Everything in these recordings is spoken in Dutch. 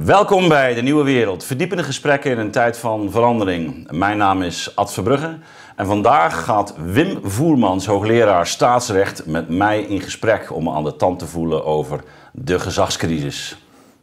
Welkom bij De Nieuwe Wereld, verdiepende gesprekken in een tijd van verandering. Mijn naam is Ad Verbrugge en vandaag gaat Wim Voermans, hoogleraar staatsrecht, met mij in gesprek om me aan de tand te voelen over de gezagscrisis.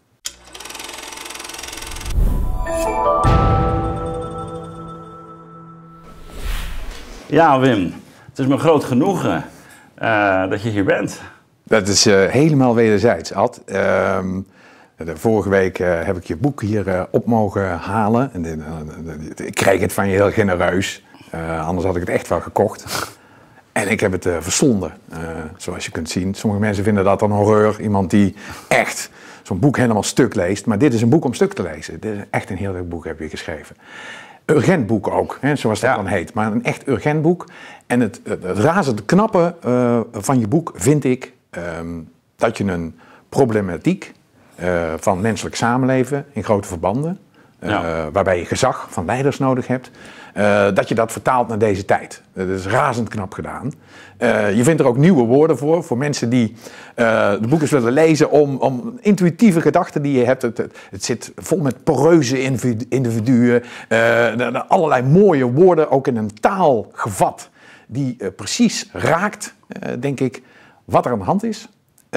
Ja, Wim, het is me groot genoegen dat je hier bent. Dat is helemaal wederzijds, Ad. Vorige week heb ik je boek hier op mogen halen. Ik kreeg het van je heel genereus. Anders had ik het echt wel gekocht. En ik heb het verslonden, zoals je kunt zien. Sommige mensen vinden dat een horreur. Iemand die echt zo'n boek helemaal stuk leest. Maar dit is een boek om stuk te lezen. Dit is echt een heel leuk boek heb je geschreven. Urgent boek ook, hè, zoals dat dan heet. Maar een echt urgent boek. En het razend knappe van je boek vind ik dat je een problematiek van menselijk samenleven in grote verbanden, waarbij je gezag van leiders nodig hebt, dat je dat vertaalt naar deze tijd. Dat is razend knap gedaan. Je vindt er ook nieuwe woorden voor mensen die de boeken willen lezen om intuïtieve gedachten die je hebt. Het zit vol met poreuze individuen, allerlei mooie woorden, ook in een taal gevat die precies raakt, denk ik, wat er aan de hand is.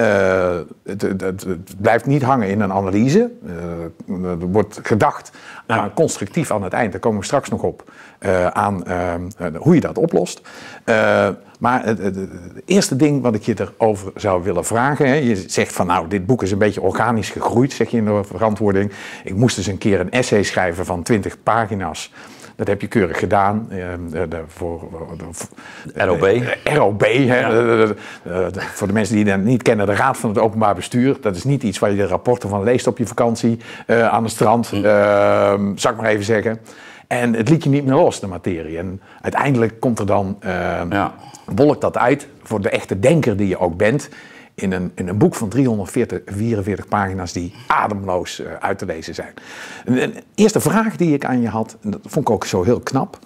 Het blijft niet hangen in een analyse. Er wordt gedacht constructief aan het eind. Daar komen we straks nog op. Aan hoe je dat oplost. Maar het eerste ding wat ik je erover zou willen vragen. Hè, je zegt van nou, dit boek is een beetje organisch gegroeid, zeg je in de verantwoording. Ik moest dus een keer een essay schrijven van 20 pagina's. Dat heb je keurig gedaan. Voor ROB. ROB, hè. Voor de mensen die dat niet kennen, de Raad van het Openbaar Bestuur. Dat is niet iets waar je de rapporten van leest op je vakantie aan het strand, zal ik maar even zeggen. En het liet je niet meer los, de materie. En uiteindelijk komt er dan, wolkt dat uit voor de echte denker die je ook bent. In een boek van 344 pagina's die ademloos uit te lezen zijn. Een eerste vraag die ik aan je had, en dat vond ik ook zo heel knap.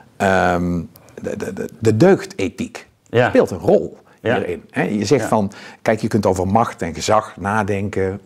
De deugdethiek speelt een rol hierin. Hè? Je zegt van, kijk, je kunt over macht en gezag nadenken.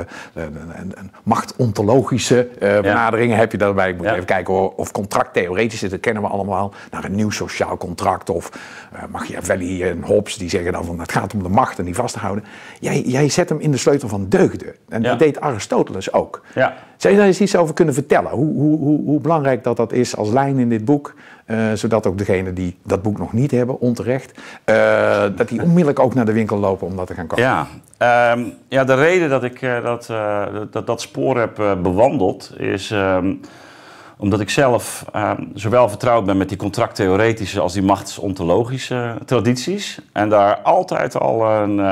Machtontologische benaderingen heb je daarbij. Ik moet even kijken of contracttheoretische, dat kennen we allemaal. Naar een nieuw sociaal contract of Machiavelli en Hobbes die zeggen dan van het gaat om de macht en die vast te houden. Jij zet hem in de sleutel van deugden. En dat deed Aristoteles ook. Ja. Zou je daar eens iets over kunnen vertellen? Hoe belangrijk dat is als lijn in dit boek? Zodat ook degenen die dat boek nog niet hebben, onterecht, dat die onmiddellijk ook naar de winkel lopen om dat te gaan kopen. De reden dat ik dat spoor heb bewandeld is omdat ik zelf zowel vertrouwd ben met die contracttheoretische als die machtsontologische tradities. En daar altijd al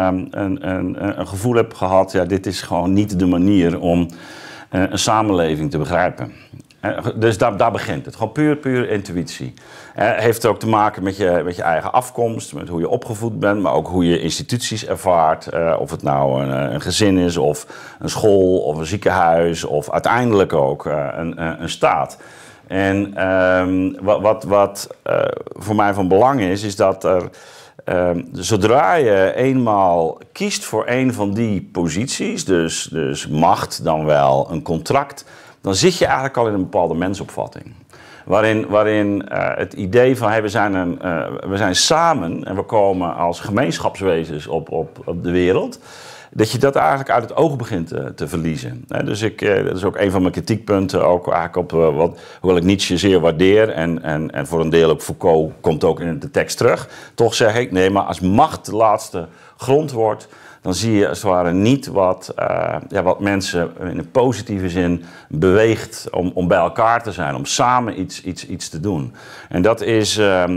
een gevoel heb gehad, dit is gewoon niet de manier om een samenleving te begrijpen. Dus daar begint het. Gewoon puur intuïtie. Heeft ook te maken met je eigen afkomst, met hoe je opgevoed bent, maar ook hoe je instituties ervaart. Of het nou een gezin is, of een school, of een ziekenhuis, of uiteindelijk ook een staat. En wat voor mij van belang is dat er, zodra je eenmaal kiest voor een van die posities, dus macht dan wel een contract, dan zit je eigenlijk al in een bepaalde mensopvatting. Waarin het idee van we zijn samen en we komen als gemeenschapswezens op de wereld, dat je dat eigenlijk uit het oog begint te verliezen. Dus dat is ook een van mijn kritiekpunten, ook eigenlijk op hoewel ik Nietzsche zeer waardeer en voor een deel ook Foucault komt ook in de tekst terug. Toch zeg ik, nee, maar als macht de laatste grond wordt, dan zie je als het ware niet wat mensen in een positieve zin beweegt om bij elkaar te zijn, om samen iets te doen. En dat is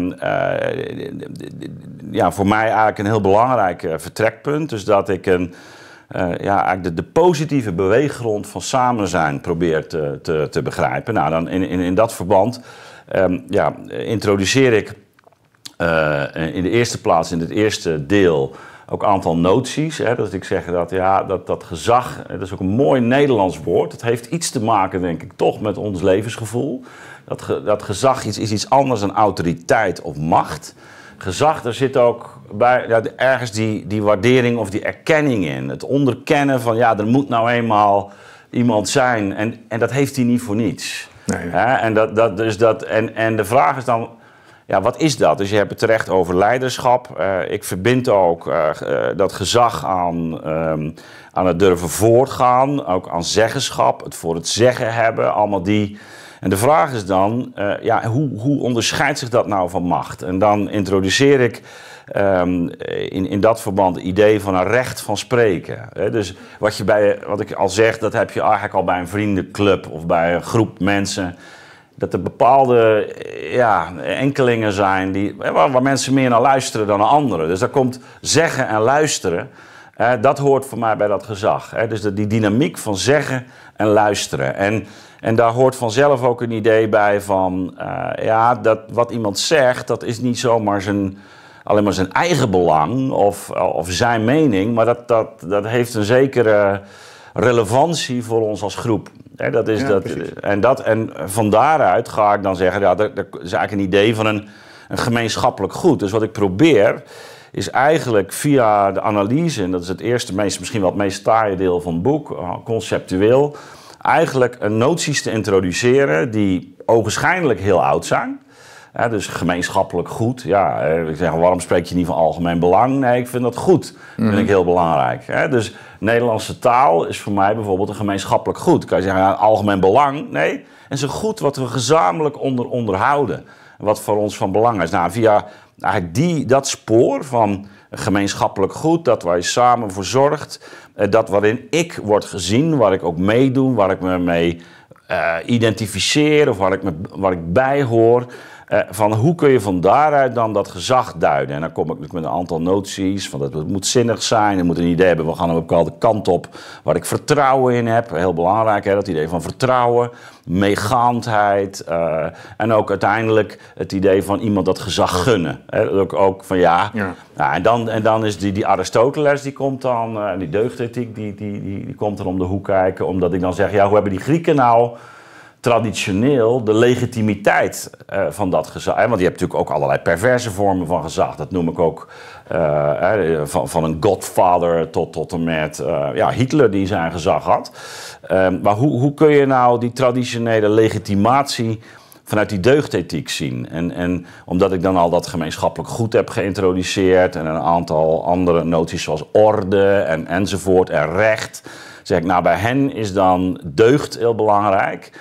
voor mij eigenlijk een heel belangrijk vertrekpunt. Dus dat ik eigenlijk de positieve beweeggrond van samen zijn probeer te begrijpen. Nou, dan in dat verband introduceer ik in de eerste plaats, in het eerste deel, ook een aantal noties. Dus ik zeg dat gezag, dat is ook een mooi Nederlands woord. Het heeft iets te maken, denk ik, toch met ons levensgevoel. Dat gezag is iets anders dan autoriteit of macht. Gezag, daar zit ook bij ergens die waardering of die erkenning in. Het onderkennen van er moet nou eenmaal iemand zijn en dat heeft hij niet voor niets. Nee. En de vraag is dan, ja, wat is dat? Dus je hebt het terecht over leiderschap. Ik verbind ook dat gezag aan het durven voortgaan, ook aan zeggenschap, het voor het zeggen hebben, allemaal die. En de vraag is dan, hoe onderscheidt zich dat nou van macht? En dan introduceer ik in dat verband het idee van een recht van spreken. Dus wat ik al zeg, dat heb je eigenlijk al bij een vriendenclub of bij een groep mensen. Dat er bepaalde enkelingen zijn waar mensen meer naar luisteren dan naar anderen. Dus daar komt zeggen en luisteren. Dat hoort voor mij bij dat gezag. Dus die dynamiek van zeggen en luisteren. En daar hoort vanzelf ook een idee bij van... dat wat iemand zegt, dat is niet zomaar alleen maar zijn eigen belang of zijn mening. Maar dat heeft een zekere relevantie voor ons als groep. En van daaruit ga ik dan zeggen... dat is eigenlijk een idee van een gemeenschappelijk goed. Dus wat ik probeer... is eigenlijk via de analyse, en dat is het eerste, misschien wel het meest taaie deel van het boek, conceptueel, eigenlijk noties te introduceren die ogenschijnlijk heel oud zijn. Dus gemeenschappelijk goed. Ja, ik zeg, waarom spreek je niet van algemeen belang? Nee, ik vind dat goed. Dat vind ik heel belangrijk. Dus Nederlandse taal is voor mij bijvoorbeeld een gemeenschappelijk goed. Kan je zeggen, algemeen belang? Nee, het is een goed wat we gezamenlijk onderhouden. Wat voor ons van belang is. Nou, via eigenlijk dat spoor van gemeenschappelijk goed, dat waar je samen voor zorgt, dat waarin ik word gezien, waar ik ook meedoe, waar ik me mee identificeer of waar ik bij hoor. Van hoe kun je van daaruit dan dat gezag duiden? En dan kom ik met een aantal noties, van dat het moet zinnig zijn, er moet een idee hebben, we gaan een bepaalde kant op waar ik vertrouwen in heb. Heel belangrijk, dat idee van vertrouwen, meegaandheid en ook uiteindelijk het idee van iemand dat gezag gunnen. Ook van en dan is die Aristoteles, die komt dan, die deugdethiek, die komt er om de hoek kijken, omdat ik dan zeg, hoe hebben die Grieken nou traditioneel de legitimiteit van dat gezag. Want je hebt natuurlijk ook allerlei perverse vormen van gezag. Dat noem ik ook van een godfather tot en met Hitler die zijn gezag had. Maar hoe kun je nou die traditionele legitimatie vanuit die deugdethiek zien? En omdat ik dan al dat gemeenschappelijk goed heb geïntroduceerd en een aantal andere noties zoals orde enzovoort en recht, zeg ik, bij hen is dan deugd heel belangrijk.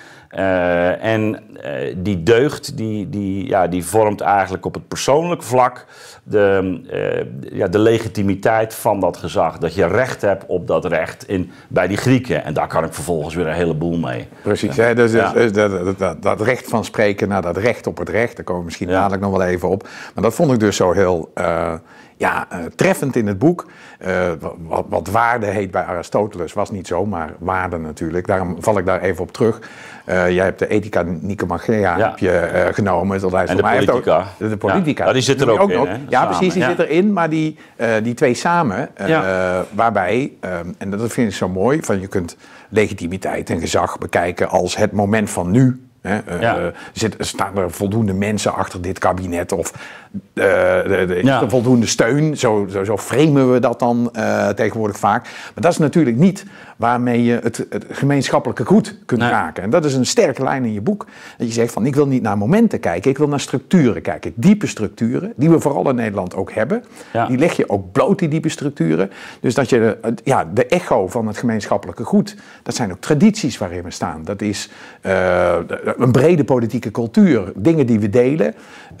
Die deugd die vormt eigenlijk op het persoonlijk vlak de legitimiteit van dat gezag. Dat je recht hebt op dat recht bij die Grieken. En daar kan ik vervolgens weer een heleboel mee. Precies, dat recht van spreken naar dat recht op het recht. Daar komen we misschien dadelijk nog wel even op. Maar dat vond ik dus zo heel treffend in het boek. Wat waarde heet bij Aristoteles was niet zomaar waarde natuurlijk. Daarom val ik daar even op terug. Jij hebt de Ethica Nicomachea genomen. Dat en de politica. De politica. Ja, die zit er ook in. Hè? Ja, precies, die zit erin. Maar die twee samen, waarbij, en dat vind ik zo mooi, van je kunt legitimiteit en gezag bekijken als het moment van nu. Staan er voldoende mensen achter dit kabinet of is er voldoende steun? Zo framen we dat dan tegenwoordig vaak. Maar dat is natuurlijk niet waarmee je het gemeenschappelijke goed kunt raken. En dat is een sterke lijn in je boek. Dat je zegt van, ik wil niet naar momenten kijken, ik wil naar structuren kijken. Diepe structuren, die we vooral in Nederland ook hebben. Ja. Die leg je ook bloot, die diepe structuren. Dus dat je de echo van het gemeenschappelijke goed, dat zijn ook tradities waarin we staan. Dat is een brede politieke cultuur, dingen die we delen.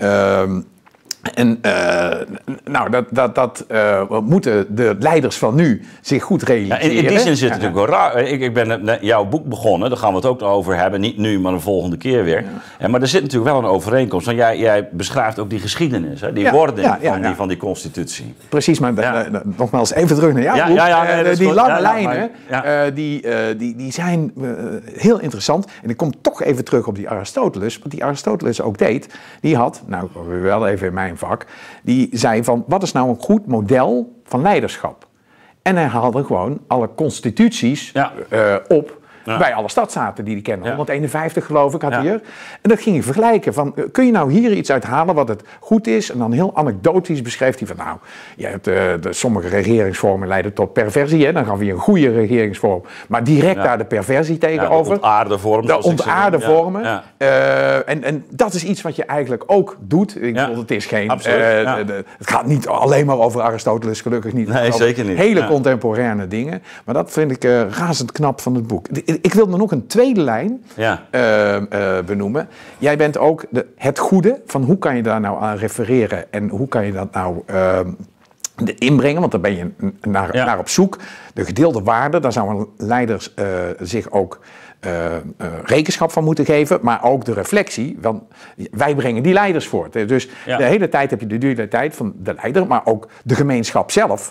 Moeten de leiders van nu zich goed realiseren. In die zin zit het natuurlijk wel raar. Ik ben net jouw boek begonnen, daar gaan we het ook over hebben. Niet nu, maar de volgende keer weer. Ja. Maar er zit natuurlijk wel een overeenkomst. Want jij beschrijft ook die geschiedenis, die wording van die constitutie. Precies, maar nogmaals even terug naar jouw boek. Die lange lijnen, die zijn heel interessant. En ik kom toch even terug op die Aristoteles. Wat die Aristoteles ook deed, die had, nou wel even in mijn vak, die zei van, wat is nou een goed model van leiderschap? En hij haalde gewoon alle constituties op bij alle stadstaten die kennen. Ja. 151 geloof ik had Ja. hier. En dat ging hij vergelijken. Van, kun je nou hier iets uithalen wat het goed is? En dan heel anekdotisch beschreef hij van nou, je hebt, sommige regeringsvormen leiden tot perversie. Hè? Dan gaan we een goede regeringsvorm. Maar direct daar de perversie tegenover. De ontaarde vorm. De ontaarde vormen. Ja. En dat is iets wat je eigenlijk ook doet. Ik bedoel, het is geen... Absoluut, het gaat niet alleen maar over Aristoteles, gelukkig niet. Nee, zeker niet. Hele contemporaine dingen. Maar dat vind ik razend knap van het boek. Ik wil er nog een tweede lijn benoemen. Jij bent ook het goede. Van hoe kan je daar nou aan refereren? En hoe kan je dat nou inbrengen? Want daar ben je naar op zoek. De gedeelde waarde, daar zouden leiders zich ook rekenschap van moeten geven, maar ook de reflectie, want wij brengen die leiders voort. Dus de hele tijd heb je de dualiteit van de leider, maar ook de gemeenschap zelf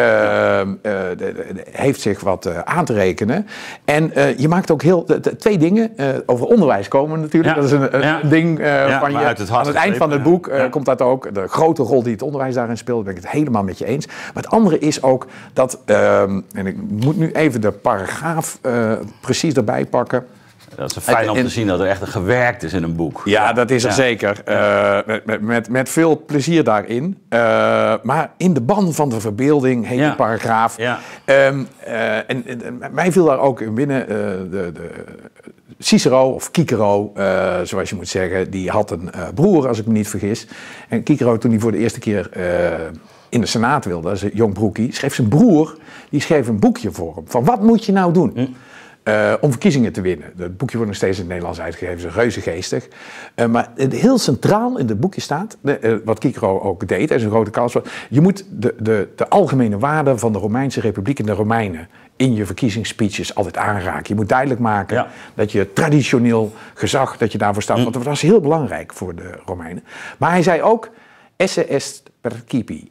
heeft zich wat aan te rekenen. En je maakt ook twee dingen over onderwijs komen natuurlijk. Dat is een ding van je. Aan het eind van het boek komt dat ook, de grote rol die het onderwijs daarin speelt, ben ik het helemaal met je eens. Maar het andere is ook dat, en ik moet nu even de paragraaf precies erbij pakken. Dat is fijn om te zien dat er echt gewerkt is in een boek. Ja, dat is er zeker. Met veel plezier daarin. Maar in de ban van de verbeelding heet die paragraaf. Ja. En mij viel daar ook binnen de Cicero, of Cicero, zoals je moet zeggen, die had een broer, als ik me niet vergis. En Cicero, toen hij voor de eerste keer in de Senaat wilde, dat is een jong broekie, schreef zijn broer, die schreef een boekje voor hem. Van wat moet je nou doen? Om verkiezingen te winnen. Het boekje wordt nog steeds in het Nederlands uitgegeven, is reuze geestig. Maar heel centraal in het boekje staat, wat Cicero ook deed, hij is een grote kans. Je moet de algemene waarden van de Romeinse Republiek en de Romeinen in je verkiezingsspeeches altijd aanraken. Je moet duidelijk maken dat je traditioneel gezag, dat je daarvoor staat. Want dat was heel belangrijk voor de Romeinen. Maar hij zei ook, esse est percipi.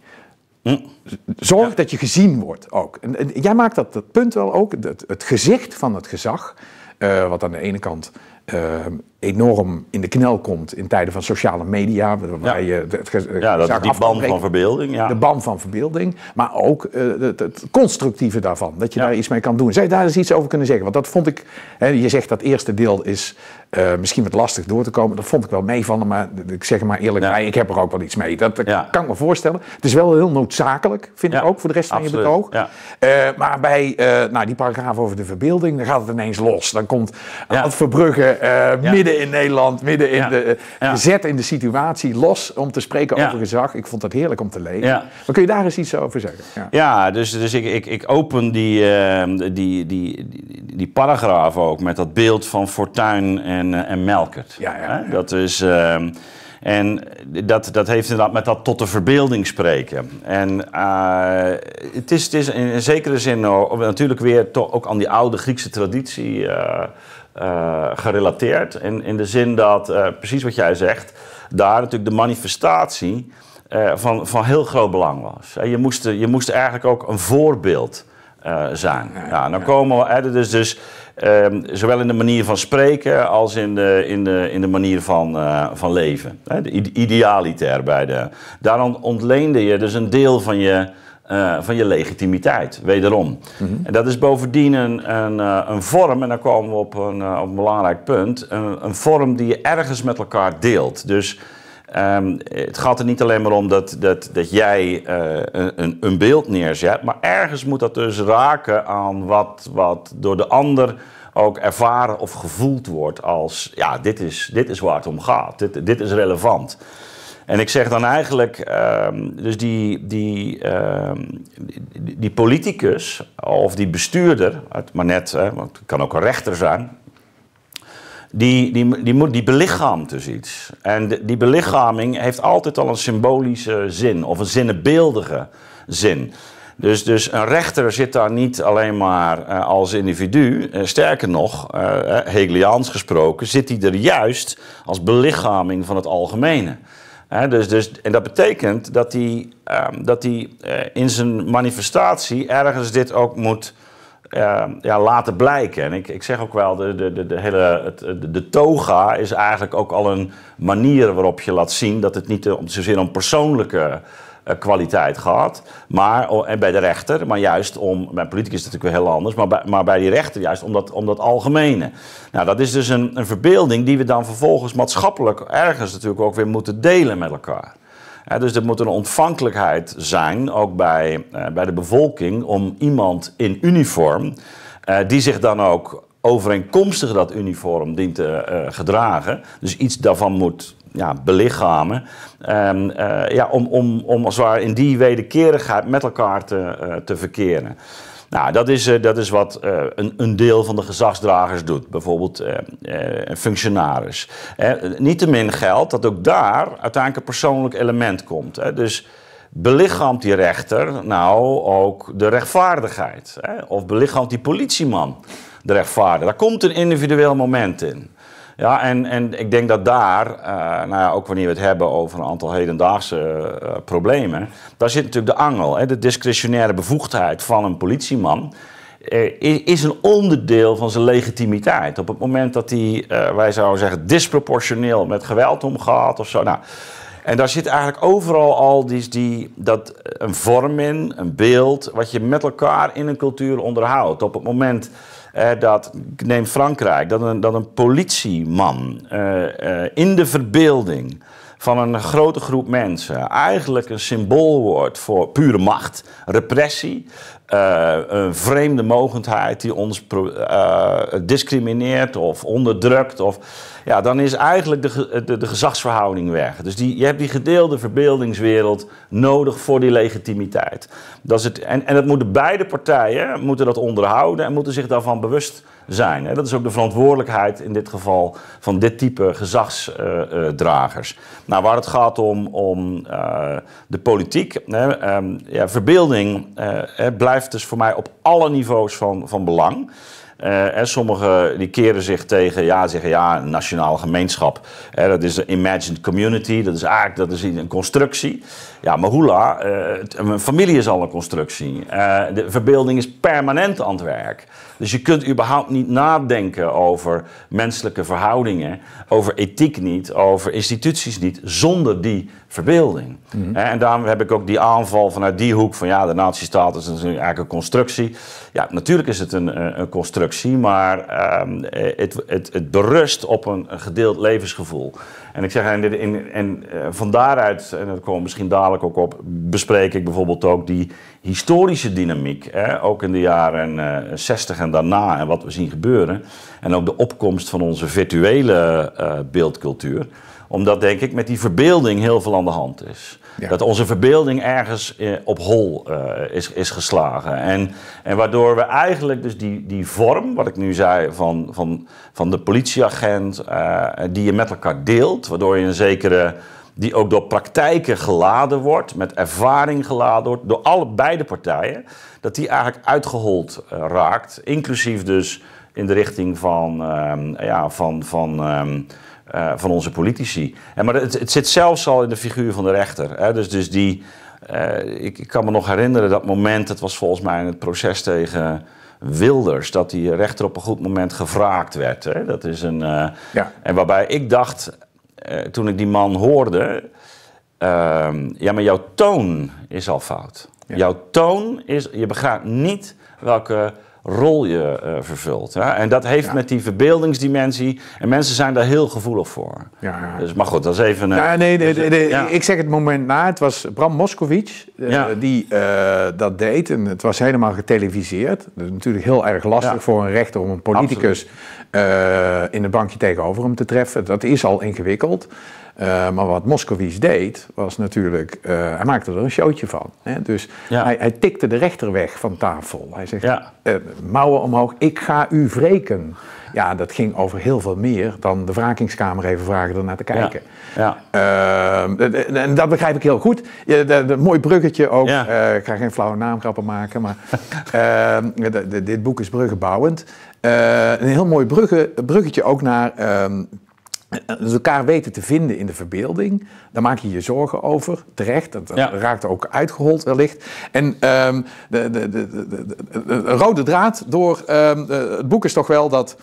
Zorg dat je gezien wordt ook. En jij maakt dat punt wel ook. Het gezicht van het gezag, wat aan de ene kant enorm in de knel komt in tijden van sociale media. Waar je dat is die band van verbeelding. Ja. De band van verbeelding, maar ook het constructieve daarvan. Dat je daar iets mee kan doen. Zou je daar eens iets over kunnen zeggen? Want dat vond ik, je zegt dat eerste deel is misschien wat lastig door te komen. Dat vond ik wel meevallen, maar ik zeg er maar eerlijk bij, ik heb er ook wel iets mee. Dat kan ik me voorstellen. Het is wel heel noodzakelijk, vind ik ook, voor de rest van je betoog. Ja. Maar bij die paragraaf over de verbeelding, dan gaat het ineens los. Dan komt Ad Verbrugge midden in Nederland, midden in gezet in de situatie, los om te spreken over gezag. Ik vond dat heerlijk om te lezen. Ja. Maar kun je daar eens iets over zeggen? Ja, dus ik open die paragraaf ook met dat beeld van Fortuyn en Melkert. Dat is... En dat heeft inderdaad met dat tot de verbeelding spreken. En het is in zekere zin natuurlijk weer ook aan die oude Griekse traditie gerelateerd. In de zin dat, precies wat jij zegt, daar natuurlijk de manifestatie van heel groot belang was. Je moest eigenlijk ook een voorbeeld zijn. Dan komen we... Dus zowel in de manier van spreken als in de manier van leven. De idealiter daarom ontleende je dus een deel van je legitimiteit, wederom. En dat is bovendien een vorm, en dan komen we op een belangrijk punt, een vorm die je ergens met elkaar deelt. Dus het gaat er niet alleen maar om dat jij een beeld neerzet, maar ergens moet dat dus raken aan wat door de ander ook ervaren of gevoeld wordt als, dit is waar het om gaat, dit is relevant. En ik zeg dan eigenlijk, dus die politicus of die bestuurder, maar net, want het kan ook een rechter zijn, die belichaamt dus iets. En die belichaming heeft altijd al een symbolische zin of een zinnebeeldige zin. Dus een rechter zit daar niet alleen maar als individu. Sterker nog, Hegeliaans gesproken, zit hij er juist als belichaming van het algemene. En dat betekent dat hij in zijn manifestatie ergens dit ook moet laten blijken. En ik zeg ook wel, de toga is eigenlijk ook al een manier waarop je laat zien dat het niet zozeer om persoonlijke kwaliteit gehad. En bij de rechter, maar juist bij een politicus is het natuurlijk weer heel anders, maar bij die rechter juist om dat algemene. Nou, dat is dus een verbeelding die we dan vervolgens maatschappelijk ergens natuurlijk ook weer moeten delen met elkaar. Dus er moet een ontvankelijkheid zijn, ook bij de bevolking, om iemand in uniform, die zich dan ook overeenkomstig dat uniform dient te gedragen, dus iets daarvan moet belichamen, om als het ware in die wederkerigheid met elkaar te verkeren. Nou, dat is wat een deel van de gezagsdragers doet. Bijvoorbeeld een functionaris. Niettemin geldt dat ook daar uiteindelijk een persoonlijk element komt. Dus belichaamt die rechter nou ook de rechtvaardigheid? Of belichaamt die politieman de rechtvaardigheid? Daar komt een individueel moment in. Ja, en ik denk dat daar, ook wanneer we het hebben over een aantal hedendaagse problemen, daar zit natuurlijk de angel. De discretionaire bevoegdheid van een politieman is een onderdeel van zijn legitimiteit. Op het moment dat hij, wij zouden zeggen, disproportioneel met geweld omgaat of zo. Nou, en daar zit eigenlijk overal al een vorm in, een beeld, wat je met elkaar in een cultuur onderhoudt. Op het moment neem Frankrijk, dat een politieman in de verbeelding van een grote groep mensen eigenlijk een symbool wordt voor pure macht, repressie, een vreemde mogendheid die ons discrimineert of onderdrukt. Dan is eigenlijk de gezagsverhouding weg. Dus je hebt die gedeelde verbeeldingswereld nodig voor die legitimiteit. Dat is het, en dat moeten beide partijen moeten dat onderhouden en moeten zich daarvan bewust zijn. Dat is ook de verantwoordelijkheid in dit geval van dit type gezagsdragers. Nou, waar het gaat om de politiek, verbeelding blijft dus voor mij op alle niveaus van belang. Sommigen die keren zich tegen, zeggen nationale gemeenschap. Dat is een imagined community, dat is een constructie. Ja, maar hoela, een familie is al een constructie. De verbeelding is permanent aan het werk. Dus je kunt überhaupt niet nadenken over menselijke verhoudingen, over ethiek niet, over instituties niet, zonder die verbeelding. Mm-hmm. En daarom heb ik ook die aanval vanuit die hoek van de nazistaat is eigenlijk een constructie. Ja, natuurlijk is het een constructie, maar het berust op een gedeeld levensgevoel. En ik zeg, van daaruit, en daar komen we misschien dadelijk ook op, bespreek ik bijvoorbeeld ook die historische dynamiek, ook in de jaren 60 en daarna en wat we zien gebeuren. En ook de opkomst van onze virtuele beeldcultuur. Omdat, denk ik, met die verbeelding heel veel aan de hand is. Ja. Dat onze verbeelding ergens op hol is geslagen. En waardoor we eigenlijk dus die vorm, wat ik nu zei, van de politieagent, die je met elkaar deelt, waardoor je een zekere, die ook door praktijken geladen wordt, met ervaring geladen wordt, door beide partijen, dat die eigenlijk uitgehold raakt. Inclusief dus in de richting van onze politici. Maar het zit zelfs al in de figuur van de rechter. Dus ik kan me nog herinneren dat moment, het was volgens mij in het proces tegen Wilders, dat die rechter op een goed moment gevraagd werd. Dat is en waarbij ik dacht, toen ik die man hoorde, maar jouw toon is al fout. Ja. Jouw toon is, je begrijpt niet welke rol je vervult. En dat heeft met die verbeeldingsdimensie, en mensen zijn daar heel gevoelig voor. Ja. Dus, maar goed, dat is even... Ik zeg het moment na, het was Bram Moskowitz die dat deed, en het was helemaal geteleviseerd. Dat is natuurlijk heel erg lastig voor een rechter om een politicus in een bankje tegenover hem te treffen. Dat is al ingewikkeld. Maar wat Moskowitz deed, was natuurlijk, hij maakte er een showtje van. Dus hij tikte de rechter weg van tafel. Hij zegt, mouwen omhoog, ik ga u wreken. Ja, dat ging over heel veel meer dan de wrakingskamer even vragen ernaar te kijken. En dat begrijp ik heel goed. Mooi bruggetje ook. Ik ga geen flauwe naamgrappen maken, maar dit boek is bruggenbouwend. Een heel mooi bruggetje ook naar... Dus elkaar weten te vinden in de verbeelding, daar maak je je zorgen over, terecht. Dat raakt ook uitgehold wellicht. En de rode draad door het boek is toch wel dat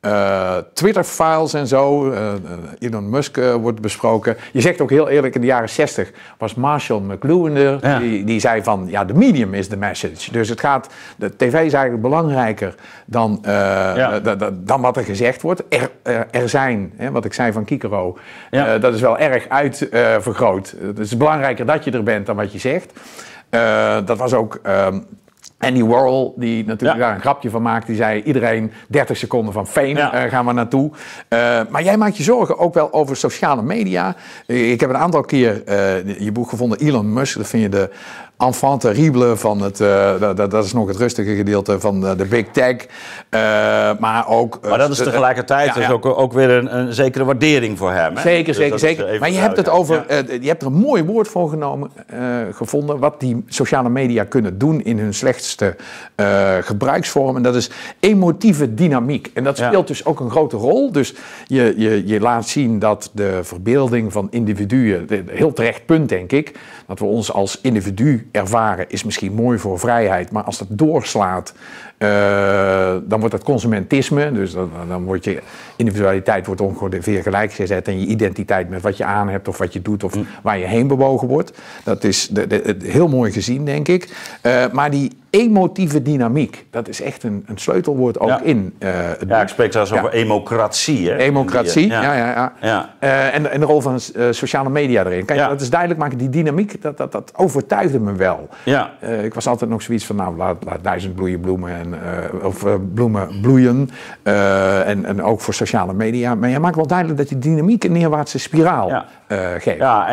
Twitter-files en zo. Elon Musk wordt besproken. Je zegt ook heel eerlijk, in de jaren 60 was Marshall McLuhan er. Die zei van, ja, de medium is the message. Dus de tv is eigenlijk belangrijker dan wat er gezegd wordt. Er zijn, wat ik zei van Kikero, dat is wel erg uitvergroot. Het is belangrijker dat je er bent dan wat je zegt. Dat was ook... Andy Warhol, die natuurlijk daar een grapje van maakt, die zei iedereen 30 seconden van fame gaan we naartoe. Maar jij maakt je zorgen ook wel over sociale media. Ik heb een aantal keer je boek gevonden, Elon Musk, dat vind je de enfant terrible van het, dat is nog het rustige gedeelte van de big tech. Maar dat is tegelijkertijd dus ook weer een zekere waardering voor hem. Hè? Zeker. Maar je hebt het over, je hebt er een mooi woord voor gevonden, wat die sociale media kunnen doen in hun slechtste gebruiksvorm. En dat is emotieve dynamiek. En dat speelt dus ook een grote rol. Dus je laat zien dat de verbeelding van individuen, heel terecht punt denk ik, dat we ons als individu ervaren is misschien mooi voor vrijheid, maar als dat doorslaat, dan wordt het consumentisme. Dus dan wordt je individualiteit ongeveer gelijk gezet en je identiteit met wat je aan hebt of wat je doet of waar je heen bewogen wordt. Dat is heel mooi gezien, denk ik. Maar die emotieve dynamiek, dat is echt een sleutelwoord ook in het boek. Ja, ik spreek zelfs over emocratie. Hè? Emocratie, en de rol van sociale media erin. Kijk, dat is duidelijk maken, die dynamiek, dat overtuigde me wel. Ja. Ik was altijd nog zoiets van, nou, laat duizend bloemen of bloemen bloeien. En ook voor sociale media. Maar jij maakt wel duidelijk dat die dynamiek een neerwaartse spiraal geeft. Ja,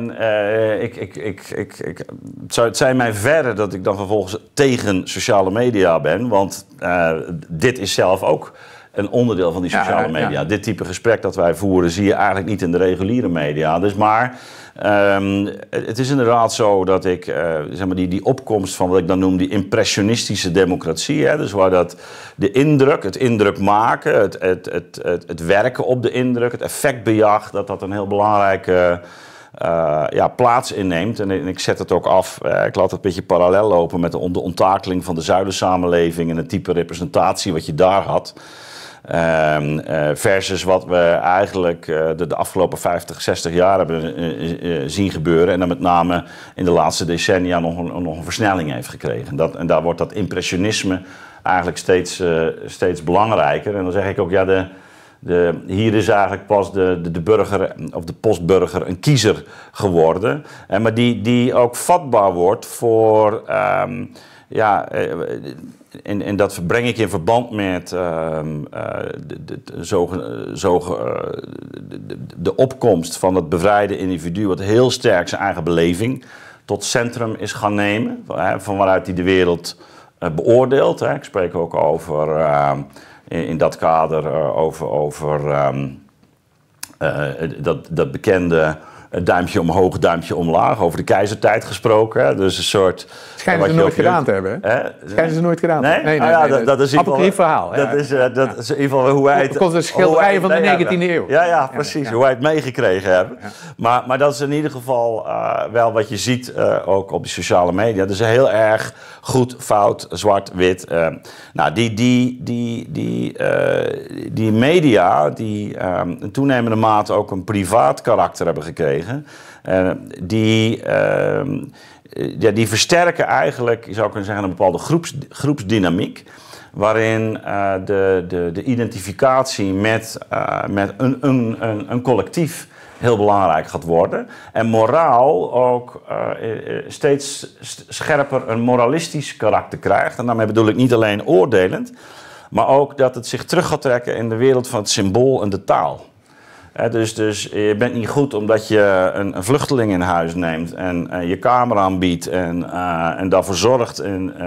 het zijn mij verder dat ik dan vervolgens tegen sociale media ben. Want dit is zelf ook een onderdeel van die sociale media. Ja. Dit type gesprek dat wij voeren zie je eigenlijk niet in de reguliere media. Dus het is inderdaad zo dat ik zeg maar die opkomst van wat ik dan noem die impressionistische democratie, hè, dus waar het indruk maken, het werken op de indruk, het effectbejag, dat een heel belangrijke plaats inneemt. En ik zet het ook af, ik laat het een beetje parallel lopen met de onttakeling van de zuidensamenleving en het type representatie wat je daar had. Versus wat we eigenlijk de afgelopen 50, 60 jaar hebben zien gebeuren. En dan met name in de laatste decennia nog een versnelling heeft gekregen. En daar wordt dat impressionisme eigenlijk steeds belangrijker. En dan zeg ik ook, hier is eigenlijk pas de burger of de postburger een kiezer geworden. Maar die ook vatbaar wordt voor... En dat breng ik in verband met de opkomst van het bevrijde individu, wat heel sterk zijn eigen beleving tot centrum is gaan nemen, van waaruit hij de wereld beoordeelt. Ik spreek ook over, in dat kader, over dat bekende duimpje omhoog, duimpje omlaag, over de keizertijd gesproken. Hè? Dus een soort... Schijnen ze nooit gedaan te hebben, hè? Schijnen ze nooit gedaan te hebben. Nee. Dat is in ieder geval... verhaal. Dat is in ieder geval hoe wij het... Dat komt een schilderij van de 19e eeuw. Ja, precies. Hoe wij het meegekregen hebben. Ja. Maar dat is in ieder geval wel wat je ziet ook op die sociale media. Dus heel erg goed, fout, zwart, wit. Die media die in toenemende mate ook een privaat karakter hebben gekregen. Die versterken eigenlijk, je zou kunnen zeggen, een bepaalde groepsdynamiek. Waarin de identificatie met een collectief heel belangrijk gaat worden. En moraal ook steeds scherper een moralistisch karakter krijgt. En daarmee bedoel ik niet alleen oordelend, maar ook dat het zich terug gaat trekken in de wereld van het symbool en de taal. Dus je bent niet goed omdat je een vluchteling in huis neemt en je kamer aanbiedt en daarvoor zorgt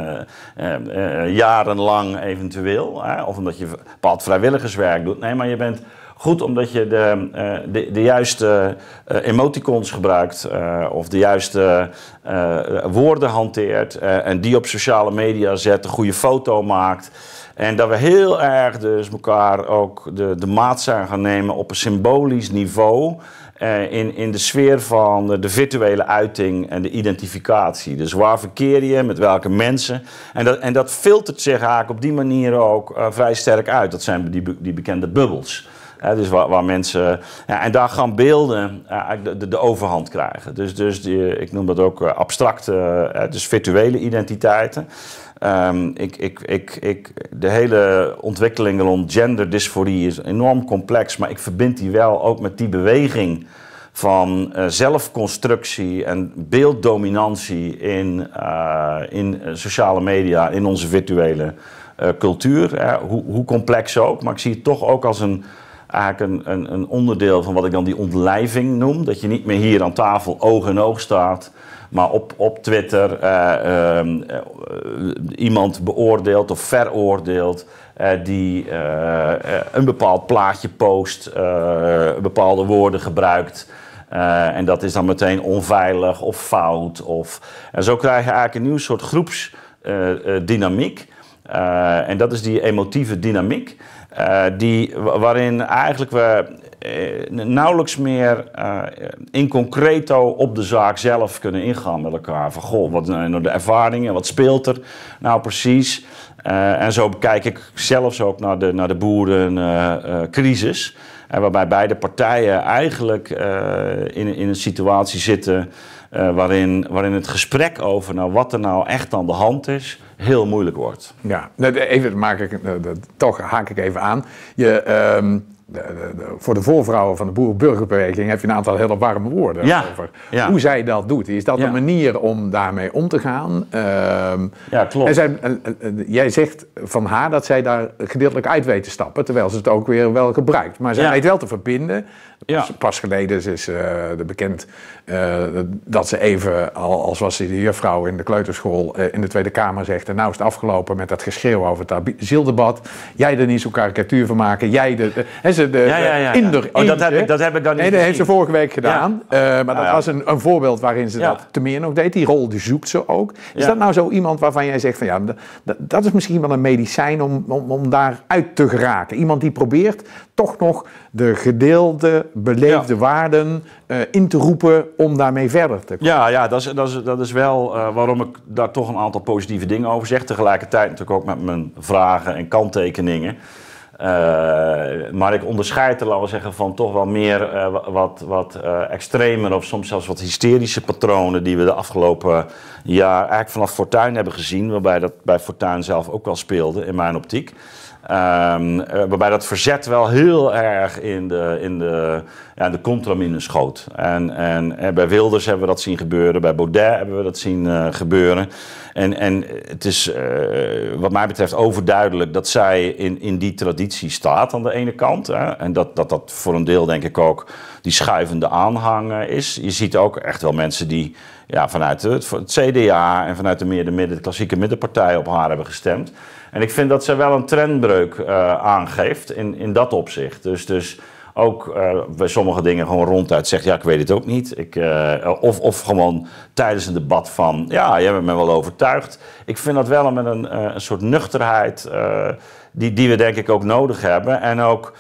jarenlang eventueel. Of omdat je bepaald vrijwilligerswerk doet. Nee, maar je bent goed omdat je de juiste emoticons gebruikt of de juiste woorden hanteert en die op sociale media zet, een goede foto maakt. En dat we heel erg dus elkaar ook de maat zijn gaan nemen op een symbolisch niveau. in de sfeer van de virtuele uiting en de identificatie. Dus waar verkeer je, met welke mensen. En dat filtert zich eigenlijk op die manier ook vrij sterk uit. Dat zijn die bekende bubbels. Dus waar mensen... Ja, en daar gaan beelden de overhand krijgen. Dus ik noem dat ook abstracte, dus virtuele identiteiten. De hele ontwikkeling rond genderdysforie is enorm complex, maar ik verbind die wel ook met die beweging van zelfconstructie en beelddominantie in sociale media, in onze virtuele cultuur. Hoe complex ook, maar ik zie het toch ook als eigenlijk een onderdeel van wat ik dan die ontlijving noem. Dat je niet meer hier aan tafel oog in oog staat, maar op Twitter iemand beoordeelt of veroordeelt die een bepaald plaatje post, bepaalde woorden gebruikt. En dat is dan meteen onveilig of fout. En zo krijg je eigenlijk een nieuw soort groepsdynamiek. En dat is die emotieve dynamiek. Waarin eigenlijk we nauwelijks meer in concreto op de zaak zelf kunnen ingaan met elkaar. Van goh, wat zijn nou de ervaringen, wat speelt er nou precies? En zo bekijk ik zelfs ook naar de boerencrisis. Waarbij beide partijen eigenlijk in een situatie zitten waarin het gesprek over wat er nou echt aan de hand is, heel moeilijk wordt. Ja, toch haak ik even aan. Voor de voorvrouwen van de boer-burgerbeweging heb je een aantal hele warme woorden over hoe zij dat doet. Is dat een manier om daarmee om te gaan? Ja, klopt. Jij zegt van haar dat zij daar gedeeltelijk uit weet te stappen, terwijl ze het ook weer wel gebruikt. Maar zij weet wel te verbinden. Ja. Pas geleden is bekend dat ze even, als was ze de juffrouw in de kleuterschool in de Tweede Kamer, zegt, en nou is het afgelopen met dat geschreeuw over het asieldebat. Jij er niet zo'n karikatuur van maken. Jij dat heb ik dan niet. Nee, dat heeft ze vorige week gedaan. Maar dat was een voorbeeld waarin ze dat te meer nog deed. Die rol die zoekt ze ook. Is dat nou zo iemand waarvan jij zegt van dat is misschien wel een medicijn om daar uit te geraken? Iemand die probeert toch nog de gedeelde, beleefde waarden in te roepen om daarmee verder te komen. Ja, dat is wel waarom ik daar toch een aantal positieve dingen over zeg. Tegelijkertijd natuurlijk ook met mijn vragen en kanttekeningen. Maar ik onderscheid er, laten we zeggen, van toch wel meer wat extremer of soms zelfs wat hysterische patronen die we de afgelopen jaar eigenlijk vanaf Fortuyn hebben gezien. Waarbij dat bij Fortuyn zelf ook wel speelde, in mijn optiek. Waarbij dat verzet wel heel erg in de contramine schoot. En bij Wilders hebben we dat zien gebeuren, bij Baudet hebben we dat zien gebeuren. En het is wat mij betreft overduidelijk dat zij in die traditie staat aan de ene kant. En dat voor een deel denk ik ook die schuivende aanhang is. Je ziet ook echt wel mensen die vanuit het CDA en vanuit de klassieke middenpartij op haar hebben gestemd. En ik vind dat ze wel een trendbreuk aangeeft in dat opzicht. Dus ook bij sommige dingen gewoon ronduit zegt, ik weet het ook niet. Of gewoon tijdens een debat van, jij hebt me wel overtuigd. Ik vind dat wel met een soort nuchterheid die we denk ik ook nodig hebben. En ook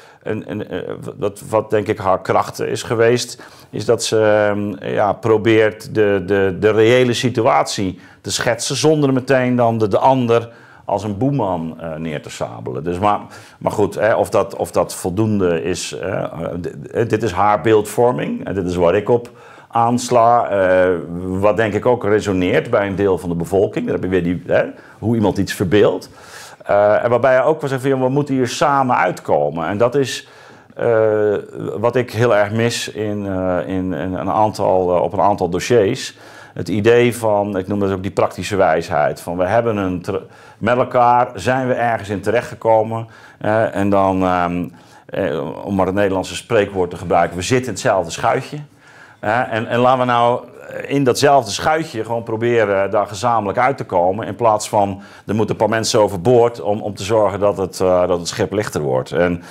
wat denk ik haar kracht is geweest, is dat ze probeert de reële situatie te schetsen zonder meteen dan de ander als een boeman neer te sabelen. Dus maar goed, of dat voldoende is. Dit is haar beeldvorming. En dit is waar ik op aansla. Wat denk ik ook resoneert bij een deel van de bevolking. Dan heb je weer hoe iemand iets verbeeldt. En waarbij je ook wel zegt, we moeten hier samen uitkomen. En dat is wat ik heel erg mis op een aantal dossiers. Het idee van, ik noem dat ook die praktische wijsheid, van we hebben met elkaar zijn we ergens in terechtgekomen en dan, om maar het Nederlandse spreekwoord te gebruiken, we zitten in hetzelfde schuitje. En laten we nou in datzelfde schuitje gewoon proberen daar gezamenlijk uit te komen, in plaats van, er moeten een paar mensen overboord om te zorgen dat het schip lichter wordt. En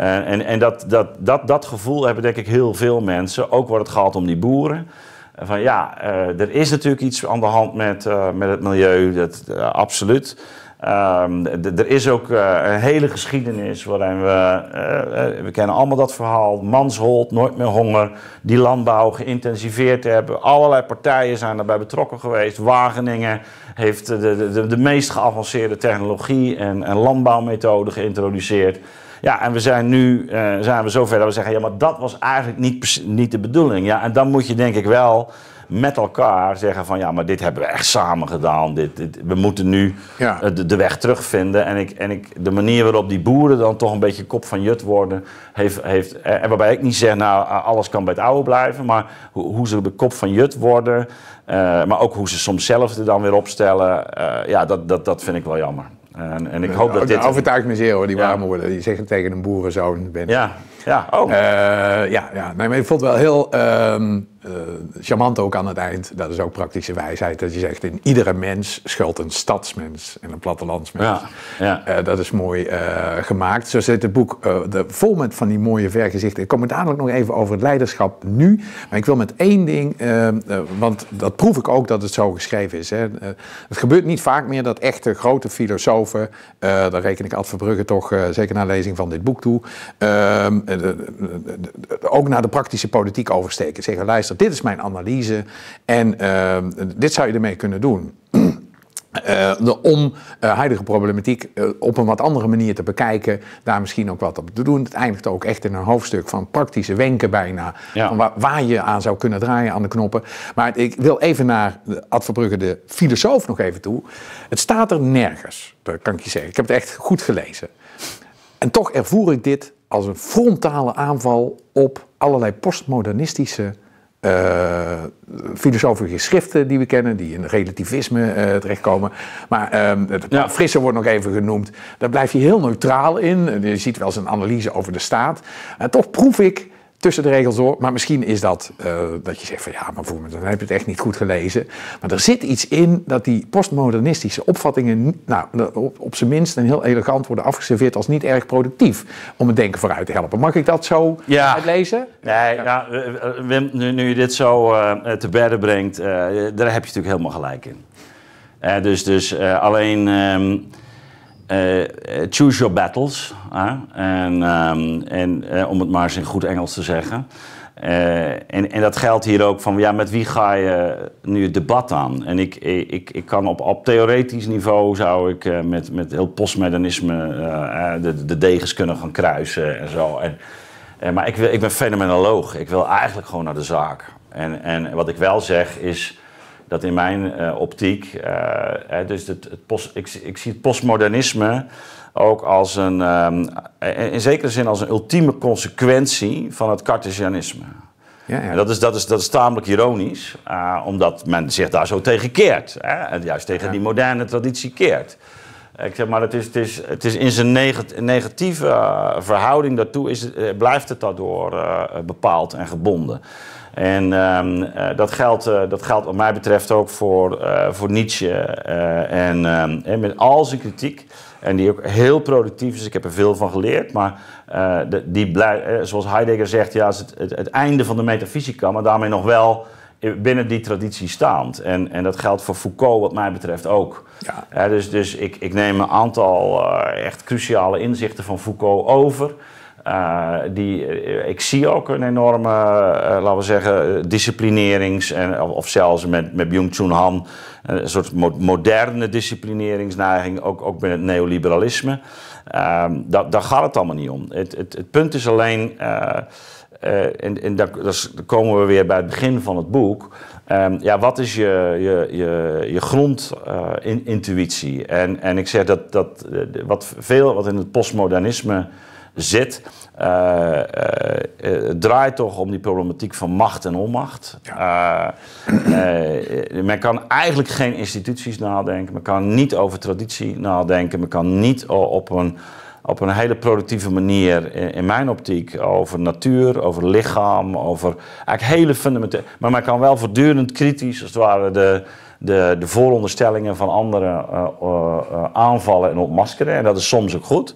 dat gevoel hebben denk ik heel veel mensen, ook waar het gaat om die boeren. Van er is natuurlijk iets aan de hand met het milieu, absoluut. Er is ook een hele geschiedenis waarin we kennen allemaal dat verhaal, Mansholt, Nooit meer honger, die landbouw geïntensiveerd hebben. Allerlei partijen zijn daarbij betrokken geweest. Wageningen heeft de meest geavanceerde technologie en landbouwmethoden geïntroduceerd. Ja, en we zijn nu zover dat we zeggen, ja, maar dat was eigenlijk niet de bedoeling. Ja, en dan moet je denk ik wel met elkaar zeggen van, ja, maar dit hebben we echt samen gedaan. We moeten nu de weg terugvinden. En de manier waarop die boeren dan toch een beetje kop van jut worden, en waarbij ik niet zeg, nou, alles kan bij het oude blijven, maar hoe ze de kop van jut worden, maar ook hoe ze soms zelf er dan weer opstellen, ja, dat vind ik wel jammer. En ik hoop dat dit... Overtuigt me zeer hoor, die warmoeder. Die zeggen tegen een boerenzoon. Ja, ook. Nee, maar ik vond het wel heel charmant ook aan het eind. Dat is ook praktische wijsheid. Dat je zegt, in iedere mens schuilt een stadsmens en een plattelandsmens. Dat is mooi gemaakt. Zo zit het boek vol met van die mooie vergezichten. Ik kom dadelijk nog even over het leiderschap nu. Maar ik wil met één ding, want dat proef ik ook dat het zo geschreven is. Hè. Het gebeurt niet vaak meer dat echte grote filosofen, daar reken ik Ad Verbrugge toch zeker na lezing van dit boek toe, ook naar de praktische politiek oversteken. Zeggen, luister, dit is mijn analyse en dit zou je ermee kunnen doen. Om huidige problematiek op een wat andere manier te bekijken, daar misschien ook wat op te doen. Het eindigt ook echt in een hoofdstuk van praktische wenken bijna, van waar je aan zou kunnen draaien aan de knoppen. Maar ik wil even naar Ad Verbrugge, de filosoof, nog even toe. Het staat er nergens, dat kan ik je zeggen. Ik heb het echt goed gelezen. En toch ervoer ik dit als een frontale aanval op allerlei postmodernistische filosofische schriften die we kennen, die in relativisme terechtkomen. Maar Frisse wordt nog even genoemd. Daar blijf je heel neutraal in. Je ziet wel eens een analyse over de staat. En toch proef ik tussen de regels door, maar misschien is dat dat je zegt van ja, maar dan heb je het echt niet goed gelezen. Maar er zit iets in dat die postmodernistische opvattingen, op zijn minst en heel elegant worden afgeserveerd als niet erg productief om het denken vooruit te helpen. Mag ik dat zo uitlezen? Nee, Wim, nu je dit zo te berden brengt, daar heb je natuurlijk helemaal gelijk in. Alleen choose your battles, om het maar eens in goed Engels te zeggen. En dat geldt hier ook van, ja, met wie ga je nu het debat aan? En ik kan op theoretisch niveau zou ik met heel postmodernisme de degens kunnen gaan kruisen en zo. Maar ik ben fenomenoloog. Ik wil eigenlijk gewoon naar de zaak. En wat ik wel zeg is dat in mijn optiek, ik zie het postmodernisme ook als in zekere zin als een ultieme consequentie van het Cartesianisme. En dat is tamelijk ironisch, omdat men zich daar zo tegen keert. En juist tegen die moderne traditie keert. Ik zeg maar, het is in zijn negatieve verhouding daartoe blijft het daardoor bepaald en gebonden. En dat geldt wat mij betreft ook voor Nietzsche en met al zijn kritiek. En die ook heel productief is, ik heb er veel van geleerd. Maar zoals Heidegger zegt, ja, is het einde van de metafysica, maar daarmee nog wel binnen die traditie staand. En dat geldt voor Foucault wat mij betreft ook. Ja. Dus ik neem een aantal echt cruciale inzichten van Foucault over. Ik zie ook een enorme, laten we zeggen, disciplinerings- of zelfs met Byung-Chul Han een soort moderne disciplineringsneiging, ook binnen het neoliberalisme. Daar gaat het allemaal niet om. Het punt is alleen, en daar komen we weer bij het begin van het boek. Wat is je grondintuïtie? En ik zeg dat wat in het postmodernisme zit, draait toch om die problematiek van macht en onmacht. Men kan eigenlijk geen instituties nadenken, men kan niet over traditie nadenken, men kan niet op een hele productieve manier, in mijn optiek, over natuur, over lichaam, over eigenlijk hele fundamentele. Maar men kan wel voortdurend kritisch, als het ware, de vooronderstellingen van anderen aanvallen en ontmaskeren. En dat is soms ook goed.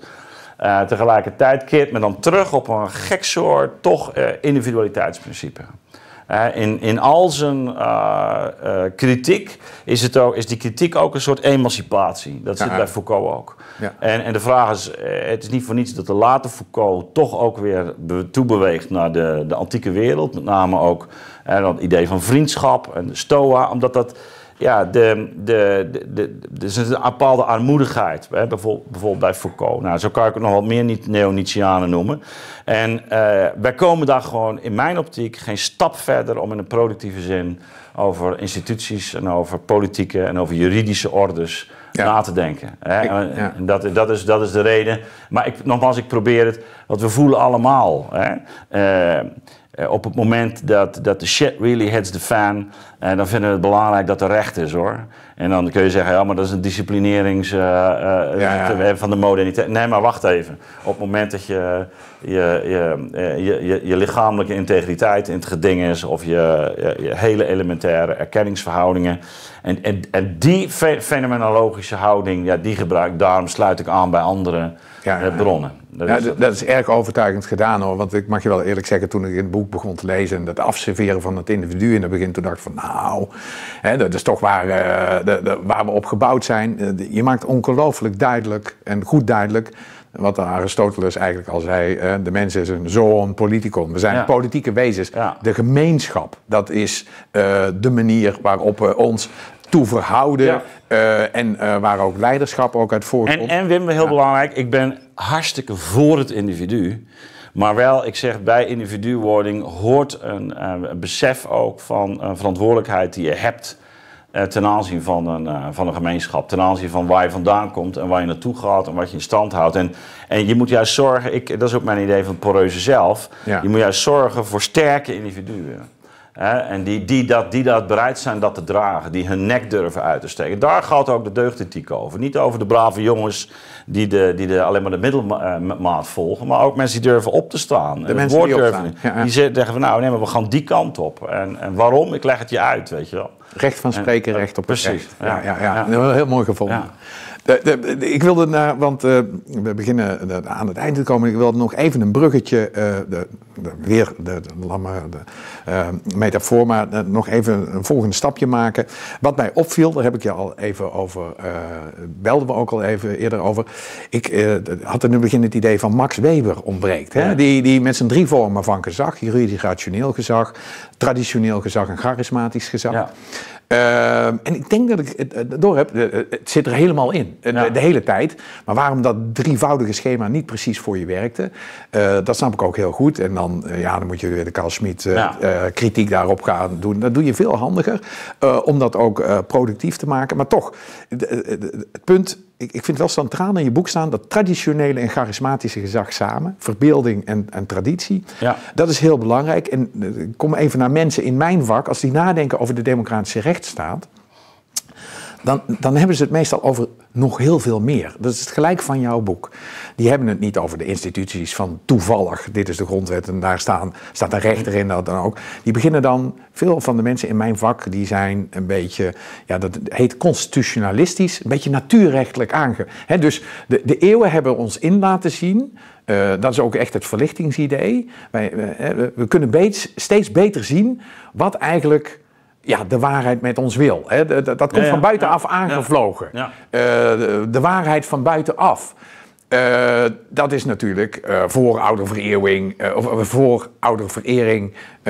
Tegelijkertijd keert men dan terug op een gek soort, toch individualiteitsprincipe. In al zijn kritiek is die kritiek ook een soort emancipatie. Dat zit bij Foucault ook. Ja. En de vraag is, het is niet voor niets dat de late Foucault toch ook weer toebeweegt naar de antieke wereld. Met name ook dat idee van vriendschap en de Stoa, omdat dat... Ja, er is een bepaalde armoedigheid, bijvoorbeeld bij Foucault. Nou, zo kan ik het nog wat meer neo-Nietzscheanen noemen. En wij komen daar gewoon in mijn optiek geen stap verder om in een productieve zin over instituties en over politieke en over juridische orders na te denken. En dat is de reden. Maar nogmaals, ik probeer het, want we voelen allemaal... op het moment dat de shit really hits the fan, dan vinden we het belangrijk dat er recht is, hoor. En dan kun je zeggen, ja, maar dat is een disciplinerings van de moderniteit. Nee, maar wacht even. Op het moment dat je lichamelijke integriteit in het geding is, of je hele elementaire erkenningsverhoudingen. En die fenomenologische houding, ja, die gebruik ik, daarom sluit ik aan bij andere bronnen. Dat is erg overtuigend gedaan, hoor. Want ik mag je wel eerlijk zeggen, toen ik in het boek begon te lezen en dat afserveren van het individu in het begin, toen dacht ik van nou, dat is toch waar we op gebouwd zijn. Je maakt ongelooflijk duidelijk en goed duidelijk wat Aristoteles eigenlijk al zei, de mens is een zoon politikon. We zijn politieke wezens. Ja. De gemeenschap, dat is de manier waarop we ons toe verhouden en waar ook leiderschap ook uit voortkomt. En Wim, heel belangrijk, ik ben hartstikke voor het individu. Maar wel, ik zeg, bij individuwording hoort een besef ook van een verantwoordelijkheid die je hebt ten aanzien van een gemeenschap. Ten aanzien van waar je vandaan komt en waar je naartoe gaat en wat je in stand houdt. En je moet juist zorgen, dat is ook mijn idee van Poreuze zelf, je moet juist zorgen voor sterke individuen. En die dat bereid zijn dat te dragen, die hun nek durven uit te steken. Daar gaat ook de deugdethiek over. Niet over de brave jongens die alleen maar de middelmaat volgen, maar ook mensen die durven op te staan. De mensen die opstaan. Die zeggen van nou, nee, maar we gaan die kant op. En waarom? Ik leg het je uit, weet je wel. Recht van spreken, recht op het precies. recht. Ja. Heel mooi gevonden. Ja. Ik wilde, want we beginnen aan het eind te komen, ik wilde nog even een bruggetje, weer de metafoor, maar nog even een volgende stapje maken. Wat mij opviel, daar heb ik je al even over, belden we ook al even eerder over. Ik had in het begin het idee van Max Weber ontbreekt. Hè? Ja. Die met zijn 3 vormen van gezag, juridisch rationeel gezag, traditioneel gezag en charismatisch gezag. Ja. En ik denk dat ik het door heb, het zit er helemaal in, de hele tijd. Maar waarom dat drievoudige schema niet precies voor je werkte, dat snap ik ook heel goed. En dan moet je weer de Carl Schmitt kritiek daarop gaan doen. Dat doe je veel handiger, om dat ook productief te maken. Maar toch, het punt, ik vind het wel centraal in je boek staan, dat traditionele en charismatische gezag samen, verbeelding en traditie, dat is heel belangrijk. En ik kom even naar mensen in mijn vak, als die nadenken over de democratische rechtsstaat, dan hebben ze het meestal over nog heel veel meer. Dat is het gelijk van jouw boek. Die hebben het niet over de instituties van toevallig, dit is de grondwet en daar staat een rechter in, dat dan ook. Die beginnen dan, veel van de mensen in mijn vak, die zijn een beetje, dat heet constitutionalistisch, een beetje natuurrechtelijk Dus de eeuwen hebben ons in laten zien, dat is ook echt het verlichtingsidee. We kunnen steeds beter zien wat eigenlijk de waarheid met ons wil. Dat komt van buitenaf aangevlogen. Ja. De waarheid van buitenaf. Dat is natuurlijk voor ouderverering,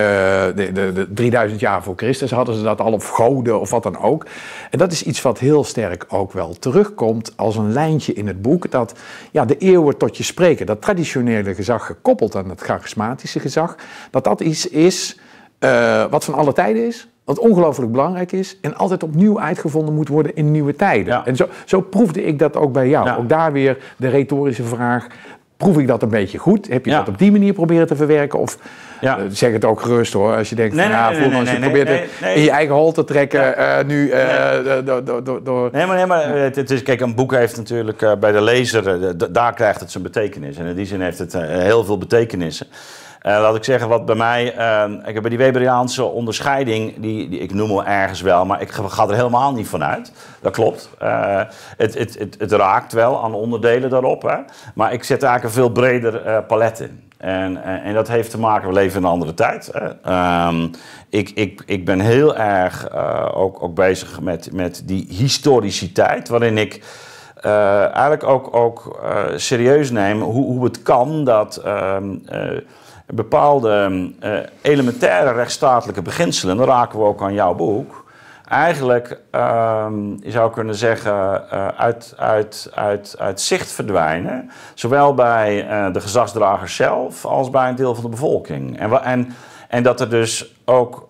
de 3000 jaar voor Christus hadden ze dat al, of goden of wat dan ook. En dat is iets wat heel sterk ook wel terugkomt als een lijntje in het boek, dat de eeuwen tot je spreken, dat traditionele gezag gekoppeld aan het charismatische gezag, dat iets is wat van alle tijden is, wat ongelooflijk belangrijk is en altijd opnieuw uitgevonden moet worden in nieuwe tijden. Ja. En zo proefde ik dat ook bij jou. Ja. Ook daar weer de vraag, proef ik dat een beetje goed? Heb je dat op die manier proberen te verwerken? Of zeg het ook gerust, hoor, als je denkt als je probeert in je eigen hol te trekken door... Nee, maar het is, kijk, een boek heeft natuurlijk bij de lezer, daar krijgt het zijn betekenis. En in die zin heeft het heel veel betekenissen. Laat ik zeggen, wat bij mij, ik heb bij die Weberiaanse onderscheiding, die ik noem wel ergens wel, maar ik ga er helemaal niet van uit. Dat klopt. Het raakt wel aan onderdelen daarop, hè? Maar ik zet eigenlijk een veel breder palet in. En dat heeft te maken, we leven in een andere tijd. Ik ben heel erg ook bezig met die historiciteit, waarin ik eigenlijk ook serieus neem hoe het kan dat bepaalde elementaire rechtsstatelijke beginselen, dan raken we ook aan jouw boek, eigenlijk, je zou kunnen zeggen, uit zicht verdwijnen. Zowel bij de gezagsdragers zelf als bij een deel van de bevolking. En dat er dus ook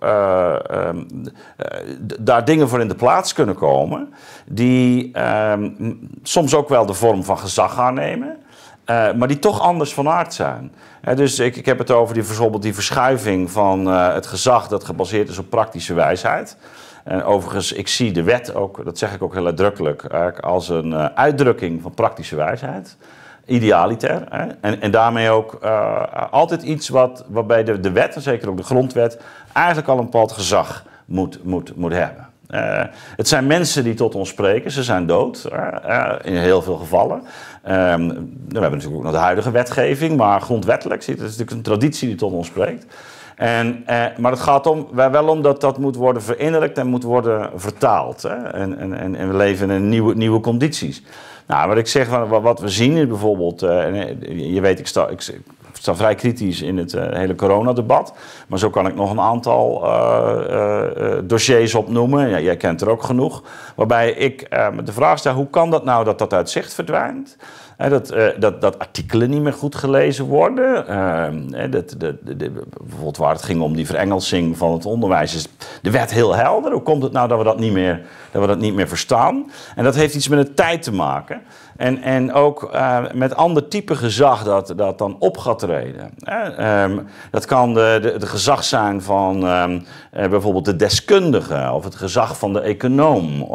daar dingen voor in de plaats kunnen komen die soms ook wel de vorm van gezag aannemen, maar die toch anders van aard zijn. Dus ik heb het over bijvoorbeeld die verschuiving van het gezag dat gebaseerd is op praktische wijsheid. En overigens, ik zie de wet ook, dat zeg ik ook heel uitdrukkelijk, als een uitdrukking van praktische wijsheid. Idealiter. En daarmee ook altijd iets waarbij de wet, en zeker ook de grondwet, eigenlijk al een bepaald gezag moet hebben. Het zijn mensen die tot ons spreken, ze zijn dood, in heel veel gevallen. We hebben natuurlijk ook nog de huidige wetgeving, maar grondwettelijk, het is natuurlijk een traditie die tot ons spreekt. Maar het gaat wel om dat moet worden verinnerlijkt en moet worden vertaald. En we leven in nieuwe condities. Nou, wat ik zeg, wat we zien is bijvoorbeeld, je weet, ik sta vrij kritisch in het hele coronadebat, maar zo kan ik nog een aantal dossiers opnoemen. Ja, jij kent er ook genoeg. Waarbij ik de vraag stel, hoe kan dat nou dat uit zicht verdwijnt? Dat artikelen niet meer goed gelezen worden. Bijvoorbeeld waar het ging om die verengelsing van het onderwijs, is de wet heel helder. Hoe komt het nou dat we dat niet meer verstaan? En dat heeft iets met de tijd te maken. En ook met ander type gezag dat dan op gaat treden. Dat kan de gezag zijn van bijvoorbeeld de deskundige of het gezag van de econoom.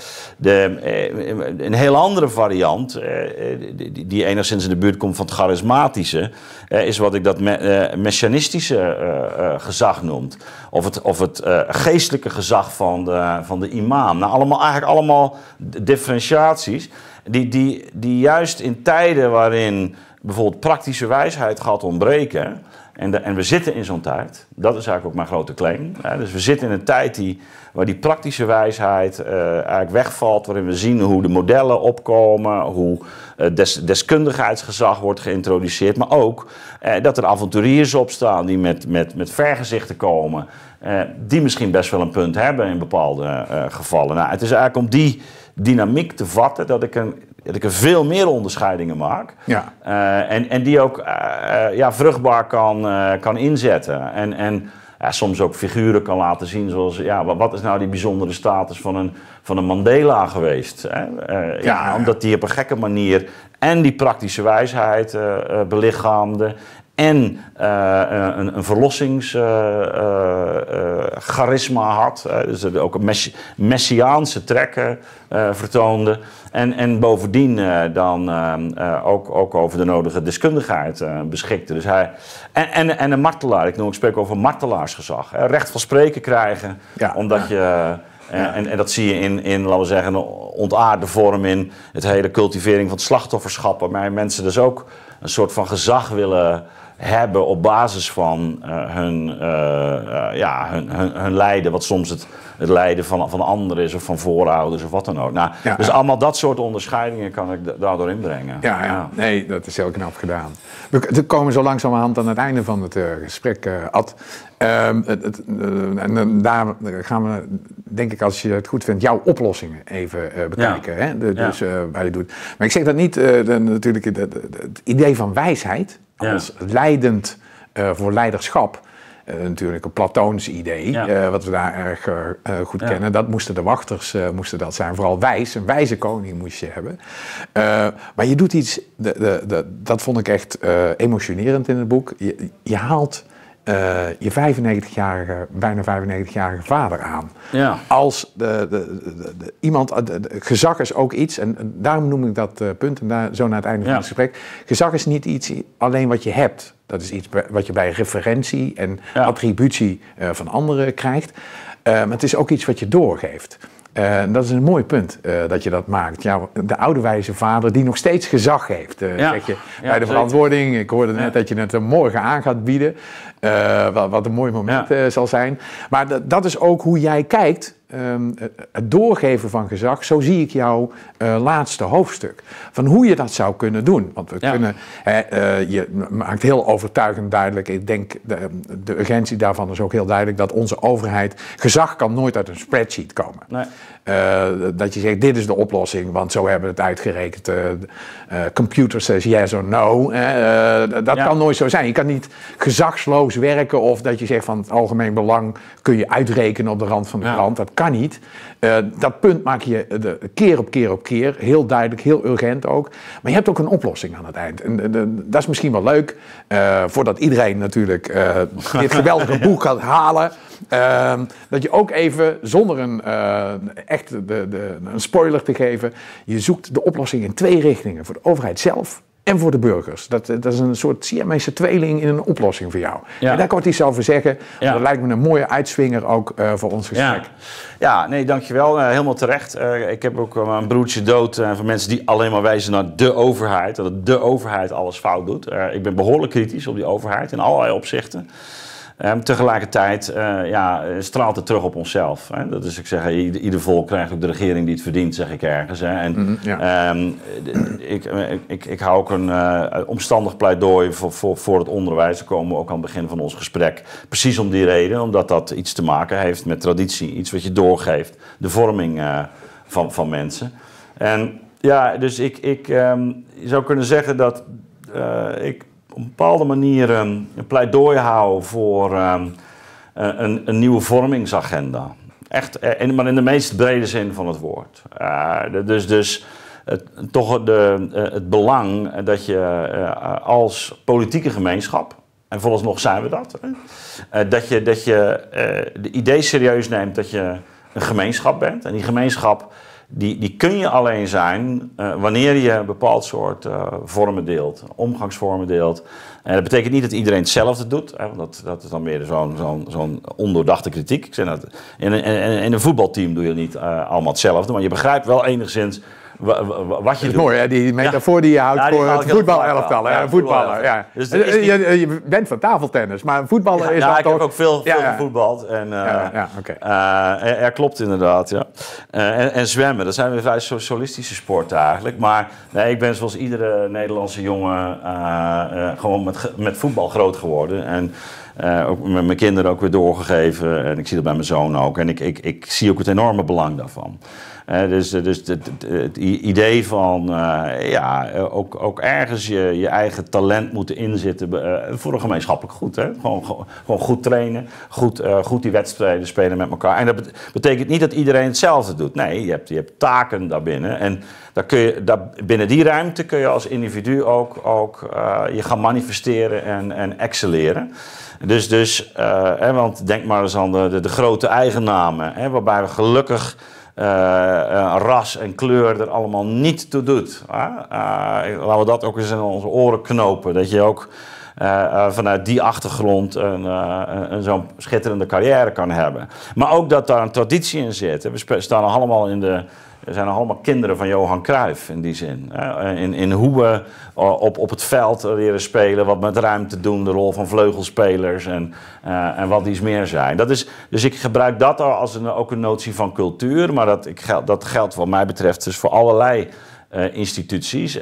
Een heel andere variant, die enigszins in de buurt komt van het charismatische, is wat ik dat messianistische gezag noemt. Of het geestelijke gezag van de imam. Nou, eigenlijk allemaal differentiaties. Die juist in tijden waarin bijvoorbeeld praktische wijsheid gaat ontbreken, en we zitten in zo'n tijd, dat is eigenlijk ook mijn grote claim. Dus we zitten in een tijd waar die praktische wijsheid eigenlijk wegvalt, waarin we zien hoe de modellen opkomen, hoe deskundigheidsgezag wordt geïntroduceerd, maar ook dat er avonturiers opstaan die met vergezichten komen, die misschien best wel een punt hebben in bepaalde gevallen. Nou, het is eigenlijk om die dynamiek te vatten dat ik er veel meer onderscheidingen maak. Ja. En die ook vruchtbaar kan inzetten. En soms ook figuren kan laten zien zoals, wat is nou die bijzondere status van een Mandela geweest? Omdat die op een gekke manier en die praktische wijsheid belichaamde en een verlossingscharisma had, dus ook een messiaanse trekken vertoonde. En bovendien dan ook over de nodige deskundigheid beschikte. Dus en een martelaar, ik spreek over martelaarsgezag. Recht van spreken krijgen, omdat je... En dat zie je in, laten we zeggen, een ontaarde vorm in het hele cultivering van het slachtofferschap. Waarbij mensen dus ook een soort van gezag willen hebben op basis van hun lijden, wat soms het lijden van anderen is of van voorouders of wat dan ook. Nou, dus allemaal dat soort onderscheidingen kan ik daardoor inbrengen. Nee, dat is heel knap gedaan. We komen zo langzamerhand aan het einde van het gesprek, Ad. En daar gaan we, denk ik, als je het goed vindt, jouw oplossingen even bekijken. Hè? Dus waar je doet. Maar ik zeg dat niet, natuurlijk, het idee van wijsheid als leidend voor leiderschap. Natuurlijk een Platoons idee, wat we daar erg goed kennen. Dat moesten de wachters dat zijn. Vooral wijs, een wijze koning moest je hebben. Maar je doet iets, dat vond ik echt emotionerend in het boek. Je haalt je bijna 95-jarige vader aan. Ja. Als iemand, gezag is ook iets, en daarom noem ik dat punt, en daar zo naar het einde van het gesprek. Gezag is niet iets alleen wat je hebt. Dat is iets wat je bij referentie en attributie van anderen krijgt. Maar het is ook iets wat je doorgeeft. Dat is een mooi punt dat je dat maakt. Ja, de ouderwijze vader die nog steeds gezag heeft. Zeg je, bij de verantwoording. Ik hoorde net dat je het morgen aan gaat bieden. Wat een mooi moment zal zijn. Maar dat is ook hoe jij kijkt. Het doorgeven van gezag, zo zie ik jouw laatste hoofdstuk. Van hoe je dat zou kunnen doen. Want we kunnen, je maakt heel overtuigend duidelijk, ik denk de urgentie daarvan is ook heel duidelijk, dat onze overheid, gezag kan nooit uit een spreadsheet komen. Nee. Dat je zegt, dit is de oplossing, want zo hebben we het uitgerekend. Computer says yes or no. Dat kan nooit zo zijn. Je kan niet gezagsloos werken of dat je zegt van het algemeen belang kun je uitrekenen op de rand van de krant. Dat kan niet. Dat punt maak je keer op keer op keer. Heel duidelijk, heel urgent ook. Maar je hebt ook een oplossing aan het eind. En dat is misschien wel leuk. Voordat iedereen natuurlijk dit geweldige boek gaat halen. Dat je ook even, zonder een spoiler te geven, je zoekt de oplossing in 2 richtingen. Voor de overheid zelf en voor de burgers. Dat is een soort Siamese tweeling in een oplossing voor jou. Ja. En daar kan ik iets over zeggen. Dat lijkt me een mooie uitswinger ook voor ons gesprek. Ja, nee, dankjewel. Helemaal terecht. Ik heb ook een broertje dood van mensen die alleen maar wijzen naar de overheid. Dat de overheid alles fout doet. Ik ben behoorlijk kritisch op die overheid in allerlei opzichten. Tegelijkertijd straalt het terug op onszelf. Hè? Dat is, ik zeg, ieder volk krijgt ook de regering die het verdient, zeg ik ergens. Hè? En, ik hou ook een omstandig pleidooi voor het onderwijs. Daar komen we ook aan het begin van ons gesprek. Precies om die reden, omdat dat iets te maken heeft met traditie. Iets wat je doorgeeft, de vorming van mensen. En ja, dus je zou kunnen zeggen dat ik op een bepaalde manier een pleidooi hou voor een nieuwe vormingsagenda. Echt, maar in de meest brede zin van het woord. Dus toch het belang dat je als politieke gemeenschap, en vooralsnog zijn we dat, dat je de idee serieus neemt dat je een gemeenschap bent. En die gemeenschap die kun je alleen zijn wanneer je een bepaald soort vormen deelt, omgangsvormen deelt. En dat betekent niet dat iedereen hetzelfde doet, hè, want dat is dan meer zo'n ondoordachte kritiek. Ik zeg dat, in een voetbalteam doe je niet allemaal hetzelfde, maar je begrijpt wel enigszins wat je doet. Dat is mooi, hè? Die metafoor die je houdt voor het voetbalelftal. Voetballer, ja. Dus je bent van tafeltennis, maar voetballen is dan toch... ik heb ook veel gevoetbald. En, er klopt inderdaad, ja. En zwemmen, dat zijn weer vrij socialistische sporten eigenlijk. Maar nee, ik ben zoals iedere Nederlandse jongen gewoon met voetbal groot geworden. En ook met mijn kinderen ook weer doorgegeven. En ik zie dat bij mijn zoon ook. En ik zie ook het enorme belang daarvan. Dus het idee van ook ergens je eigen talent moeten inzetten voor een gemeenschappelijk goed. Hè? Gewoon goed trainen, goed die wedstrijden spelen met elkaar. En dat betekent niet dat iedereen hetzelfde doet. Nee, je hebt taken daarbinnen. En binnen die ruimte kun je als individu ook je gaan manifesteren en excelleren. Want denk maar eens aan de grote eigennamen, waarbij we gelukkig ras en kleur er allemaal niet toe doet. Laten we dat ook eens in onze oren knopen. Dat je ook vanuit die achtergrond zo'n schitterende carrière kan hebben. Maar ook dat daar een traditie in zit. We staan allemaal we zijn allemaal kinderen van Johan Cruijff in die zin. In hoe we op het veld leren spelen, wat met ruimte doen, de rol van vleugelspelers en wat iets meer zijn. Dus ik gebruik dat als ook een notie van cultuur, maar dat geldt wat mij betreft dus voor allerlei instituties.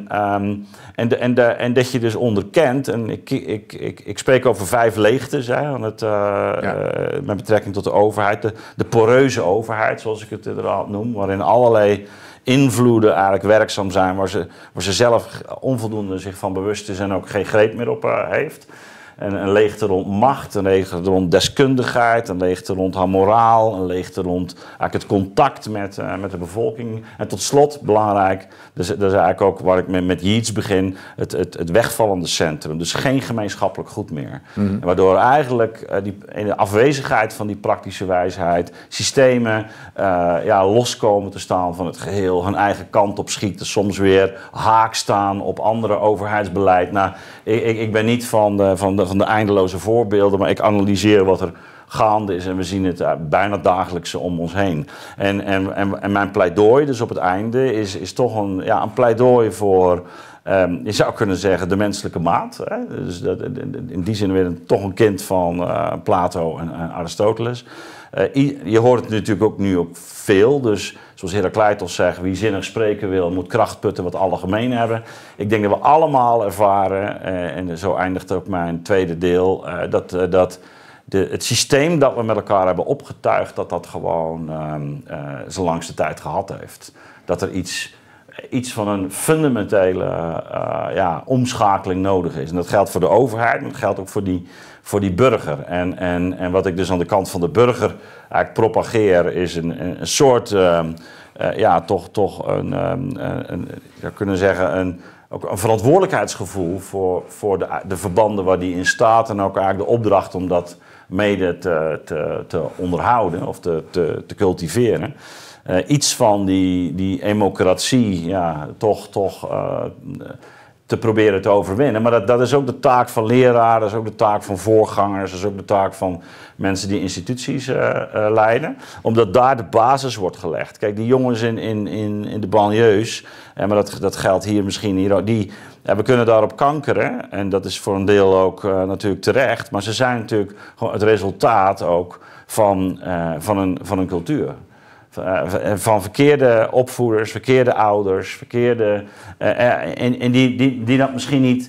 En dat je dus onderkent, en ik spreek over 5 leegtes met betrekking tot de overheid, de poreuze overheid, zoals ik het inderdaad noem, waarin allerlei invloeden eigenlijk werkzaam zijn, waar ze zelf onvoldoende zich van bewust is en ook geen greep meer op heeft. Een leegte rond macht, een leegte rond deskundigheid, een leegte rond haar moraal, een leegte rond eigenlijk het contact met de bevolking. En tot slot, belangrijk, dat is eigenlijk ook waar ik met Yeats begin, het wegvallende centrum. Dus geen gemeenschappelijk goed meer. Mm-hmm. Waardoor eigenlijk in de afwezigheid van die praktische wijsheid systemen loskomen te staan van het geheel, hun eigen kant op schieten, soms weer haak staan op andere overheidsbeleid. Nou, ik ben niet van van de eindeloze voorbeelden, maar ik analyseer wat er gaande is en we zien het bijna dagelijks om ons heen. En mijn pleidooi dus op het einde is toch een pleidooi voor, je zou kunnen zeggen, de menselijke maat. Hè? Dus in die zin weer toch een kind van Plato en Aristoteles. Je hoort het natuurlijk ook nu ook veel, dus zoals Heracleitos zegt, wie zinnig spreken wil, moet kracht putten wat alle gemeen hebben. Ik denk dat we allemaal ervaren, en zo eindigt ook mijn tweede deel, dat het systeem dat we met elkaar hebben opgetuigd, dat gewoon zijn langste tijd gehad heeft. Dat er iets van een fundamentele omschakeling nodig is. En dat geldt voor de overheid, maar dat geldt ook voor die burger. En wat ik dus aan de kant van de burger eigenlijk propageer, is een soort, kunnen zeggen, ook een verantwoordelijkheidsgevoel voor de verbanden waar die in staat. En ook eigenlijk de opdracht om dat mede te onderhouden of te cultiveren. Iets van die democratie toch te proberen te overwinnen. Maar dat is ook de taak van leraren, dat is ook de taak van voorgangers, dat is ook de taak van mensen die instituties leiden. Omdat daar de basis wordt gelegd. Kijk, die jongens in de banlieues, maar dat geldt hier misschien hier ook, we kunnen daarop kankeren. En dat is voor een deel ook natuurlijk terecht. Maar ze zijn natuurlijk gewoon het resultaat ook van een cultuur. Van verkeerde opvoeders, verkeerde ouders, verkeerde... en die dat misschien niet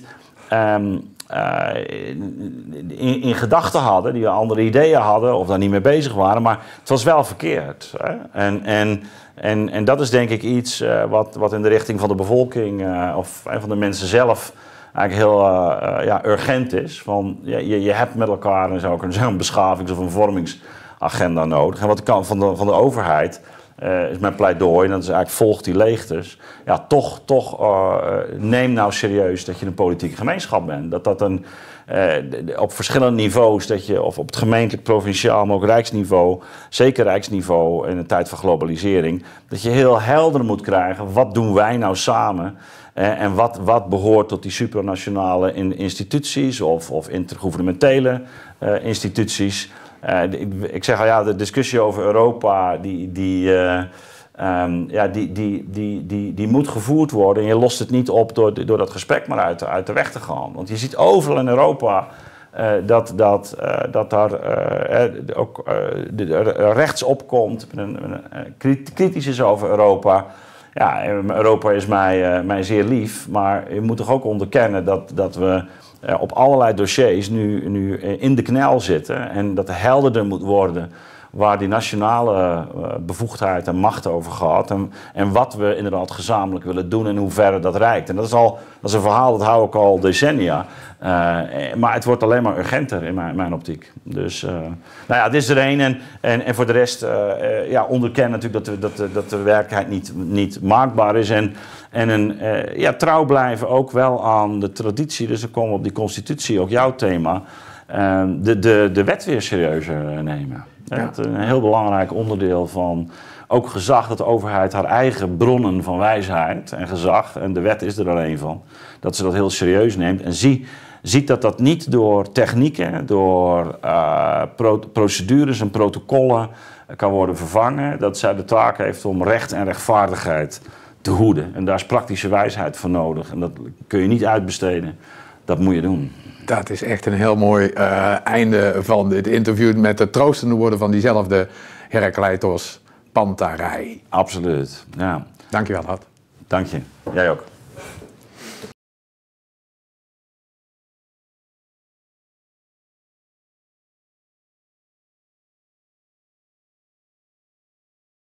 in gedachten hadden, die andere ideeën hadden of daar niet mee bezig waren, maar het was wel verkeerd. Hè? En dat is denk ik iets wat in de richting van de bevolking of van de mensen zelf eigenlijk heel urgent is. Van, je hebt met elkaar en zo ook een beschavings- of een vormingsagenda nodig. En wat kan van de overheid is mijn pleidooi, en dat is eigenlijk volgt die leegtes. Ja, toch neem nou serieus dat je een politieke gemeenschap bent. Dat op verschillende niveaus, dat je, of op het gemeentelijk, provinciaal, maar ook rijksniveau, zeker rijksniveau in een tijd van globalisering, dat je heel helder moet krijgen, wat doen wij nou samen? En wat behoort tot die supranationale instituties of intergouvernementele instituties. Ik zeg al, ja, de discussie over Europa, die moet gevoerd worden. En je lost het niet op door dat gesprek maar uit de weg te gaan. Want je ziet overal in Europa dat daar ook rechts opkomt, kritisch is over Europa. Ja, Europa is mij zeer lief, maar je moet toch ook onderkennen dat we op allerlei dossiers nu in de knel zitten en dat er helderder moet worden waar die nationale bevoegdheid en macht over gaat en wat we inderdaad gezamenlijk willen doen en hoe ver dat reikt. En dat is een verhaal, dat hou ik al decennia, maar het wordt alleen maar urgenter in mijn optiek. Dus het is er één en voor de rest onderkennen natuurlijk dat de werkelijkheid niet maakbaar is en trouw blijven ook wel aan de traditie. Dus dan komen we op die constitutie, ook jouw thema, de wet weer serieuzer nemen. Ja. Dat is een heel belangrijk onderdeel van ook gezag, dat de overheid haar eigen bronnen van wijsheid en gezag, en de wet is er alleen van, dat ze dat heel serieus neemt en ziet dat niet door technieken, door procedures en protocollen kan worden vervangen. Dat zij de taak heeft om recht en rechtvaardigheid te hoeden. En daar is praktische wijsheid voor nodig. En dat kun je niet uitbesteden. Dat moet je doen. Dat is echt een heel mooi einde van dit interview met de troostende woorden van diezelfde Heracleitos Pantarei. Absoluut, ja. Dankjewel, Ad. Dank je. Jij ook.